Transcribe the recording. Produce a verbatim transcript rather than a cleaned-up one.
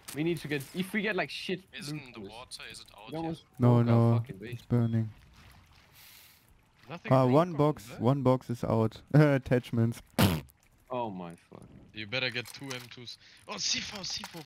We need to get. If we get like shit. Is it in the water? Is it out We almost No, broke our no, fucking base. it's burning. Nothing Ah, broke one on box, that? one box is out. Attachments. Oh my fuck. You better get two M twos. Oh, C four, C four.